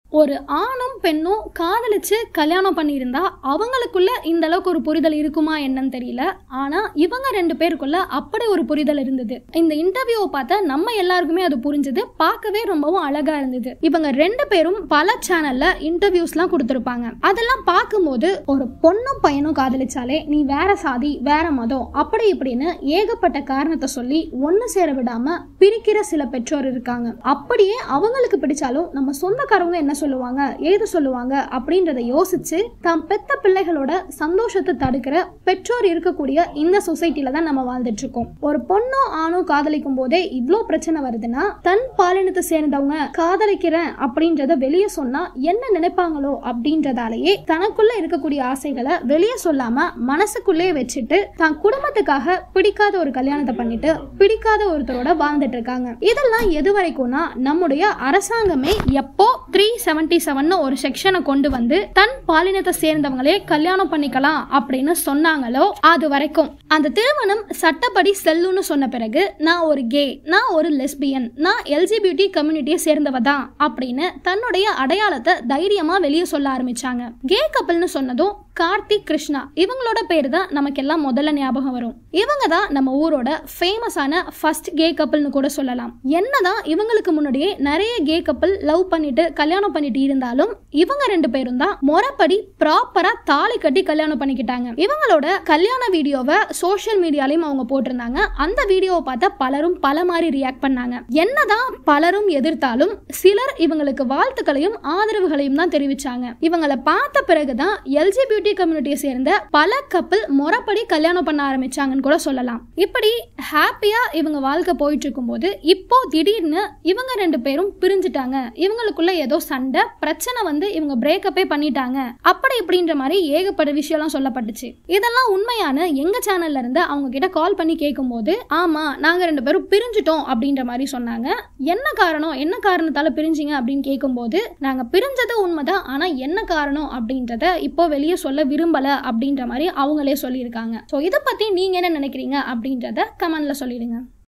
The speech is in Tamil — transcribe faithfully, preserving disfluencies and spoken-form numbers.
ஒரு ஆணும் பெண்ணும் காதலிச்சு கல்யாணம் பண்ணியிருந்தா அவங்களுக்குள்ள இந்த அளவுக்கு ஒரு புரிதல் இருக்குமா என்னன்னு தெரியல. ஆனா இவங்க ரெண்டு பேருக்குள்ள அப்படி ஒரு புரிதல் இருந்தது. இந்த இன்டர்வியூவை பார்த்தா நம்ம எல்லாருக்குமே அது புரிஞ்சது. பார்க்கவே ரொம்பவும் அழகா இருந்தது. இவங்க ரெண்டு பேரும் பல சேனல்ல இன்டர்வியூஸ் எல்லாம் கொடுத்திருப்பாங்க. அதெல்லாம் பார்க்கும்போது ஒரு பொண்ணும் பையனும் காதலிச்சாலே நீ வேற சாதி வேற மதம் அப்படி இப்படின்னு ஏகப்பட்ட காரணத்தை சொல்லி ஒன்னு சேர விடாம பிரிக்கிற சில பெற்றோர் இருக்காங்க. அப்படியே அவங்களுக்கு பிடிச்சாலும் நம்ம சொந்தக்காரவங்க என்ன சொல்லுவாங்க ஏது சொல்லுவாங்க அப்படின்றத யோசிச்சு தாம் பெத்த பிள்ளைகளோட சந்தோஷத்தை தடுக்கிற பெற்றோர் இருக்கக்கூடிய இந்த சொசைட்டில தான் நம்ம வாழ்ந்துட்டு இருக்கோம். ஒரு பொண்ணோ ஆணோ காதலிக்கும் போதே இவ்வளோ பிரச்சனை வருதுன்னா தன் பாலினத்தை சேர்ந்தவங்க காதலிக்கிறேன் அப்படின்றத வெளியே சொன்னா என்ன நினைப்பாங்களோ அப்படின்றதாலேயே தனக்குள்ள இருக்கக்கூடிய ஆசைகளை வெளியே சொல்லாம மனசுக்குள்ளே வச்சுட்டு தான் குடும்பத்துக்காக பிடிக்காத ஒரு கல்யாணத்தை பண்ணிட்டு பிடிக்காத ஒருத்தரோட வாழ்ந்துட்டு இருக்காங்க. இதெல்லாம் எது வரைக்கும்னா நம்முடைய அரசாங்கமே எப்போ த்ரீ செவன்டி செவன் ஒரு செக்ஷனை கொண்டு வந்து தன் பாலினத்தை சேர்ந்தவங்களே கல்யாணம் பண்ணிக்கலாம் அப்படின்னு சொன்னாங்களோ அது வரைக்கும் அந்த திருமணம் சட்டப்படி செல்லுன்னு சொன்ன பிறகு நான் ஒரு கே, நான் ஒரு லெஸ்பியன், நான் எல்ஜிபிடி கம்யூனிட்டியை சேர்ந்தவ தான் அப்படின்னு தன்னுடைய அடையாளத்தை தைரியமா வெளியே சொல்ல ஆரம்பிச்சாங்க. கே கப்பல்னு சொன்னதும் கார்த்திக் கிருஷ்ணா இவங்களோட பேரு தான் நமக்கு எல்லாம் முதல்ல ஞாபகம் வரும். இவங்க தான் நம்ம ஊரோட ஃபேமஸான ஃபர்ஸ்ட் கே கப்பல்னு கூட சொல்லலாம். என்னதான் இவங்களுக்கு முன்னாடியே நிறைய கே கப்பல் லவ் பண்ணிட்டு கல்யாணம் பண்ணிட்டு இருந்தாலும் இவங்க ரெண்டு பேரும் தான் முறைப்படி ப்ராப்பரா தாலி கட்டி கல்யாணம் பண்ணிக்கிட்டாங்க. இவங்களோட கல்யாண வீடியோவை சோஷியல் மீடியாலையும் அவங்க போட்டிருந்தாங்க. அந்த வீடியோவை பார்த்தா பலரும் பல மாதிரி ரியாக்ட் பண்ணாங்க. என்னதான் பலரும் எதிர்த்தாலும் சிலர் இவங்களுக்கு வாழ்த்துக்களையும் ஆதரவுகளையும் தான் தெரிவிச்சாங்க. இவங்களை பார்த்த பிறகுதான் எல்ஜிபிடி கம்யூனிட்டியை சேர்ந்த பல கப்பல் முறைப்படி கல்யாணம் பண்ண ஆரம்பிச்சாங்கன்னு கூட சொல்லலாம். இப்படி ஹாப்பியா இவங்க வாழ்க்கை போயிட்டு இருக்கும் போது இப்போ திடீர்னு இவங்க ரெண்டு பேரும் பிரிஞ்சுட்டாங்க. இவங்களுக்குள்ள ஏதோ சண்டை பிரச்சனை வந்து இவங்க பிரேக்கப்பே பண்ணிட்டாங்க அப்படி இப்படின்ற மாதிரி ஏகப்பட்ட விஷயம்லாம் சொல்லப்பட்டுச்சு. இதெல்லாம் உண்மையான எங்க சேனல்ல இருந்து அவங்க கிட்ட கால் பண்ணி கேட்கும் போது ஆமா நாங்க ரெண்டு பேரும் பிரிஞ்சுட்டோம் அப்படின்ற மாதிரி சொன்னாங்க. என்ன காரணம் என்ன காரணத்தால பிரிஞ்சிங்க அப்படின்னு கேட்கும் போது நாங்க பிரிஞ்சது உண்மைதான், ஆனா என்ன காரணம் அப்படின்றத இப்போ வெளியே சொல்ல விரும்பல அப்படின்ற மாதிரி அவங்களே சொல்லியிருக்காங்க. ஸோ இதை பத்தி நீங்க என்ன நினைக்கிறீங்க அப்படின்றத கமெண்ட்ல சொல்லிடுங்க.